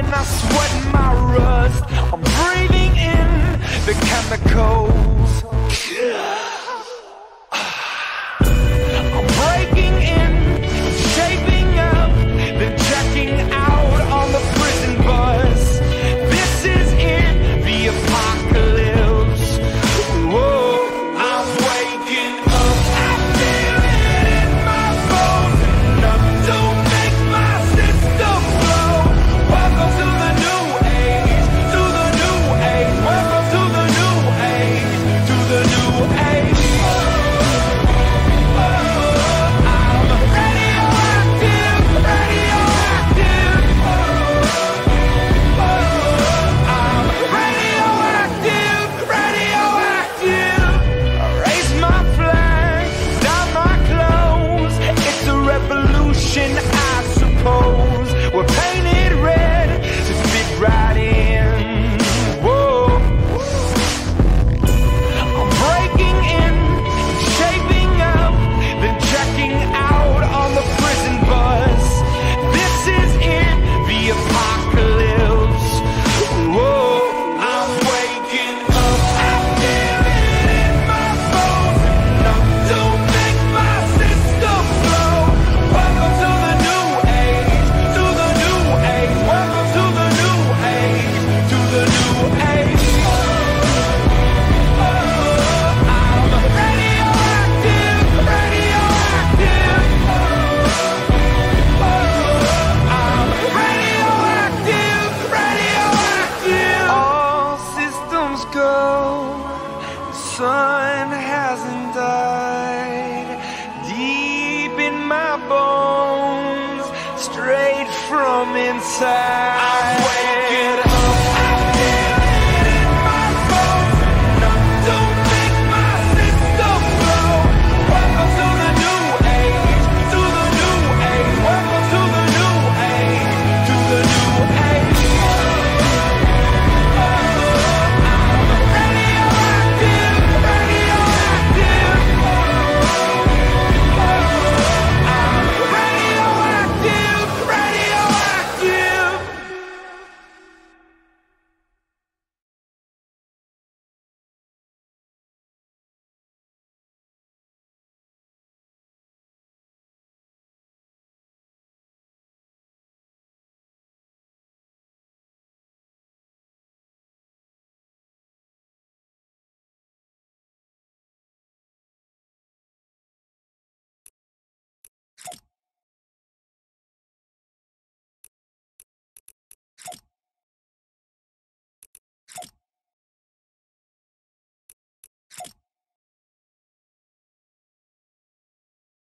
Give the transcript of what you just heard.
I sweat my rust. I'm breathing in the chemicals. I'm breaking in, shaping up, then checking out on the prison bus. This is it, the apocalypse. Whoa, I'm waking up. I feel it in my bones. Enough to make my system blow. Welcome to the new age, to the new age. Welcome to the new age, to the new age. I suppose we're painted red to fit right in. Whoa, I'm breaking in, shaping up, then checking out on the prison bus. This is it, the apocalypse. Whoa, I'm waking up. I feel it in my bones. Enough to make my system blow. Welcome to the new age, to the new age. Welcome to the new age, to the new age. I'm radioactive, radioactive. I'm radioactive, radioactive. All systems go. The sun hasn't died. Deep in my bones, straight from inside.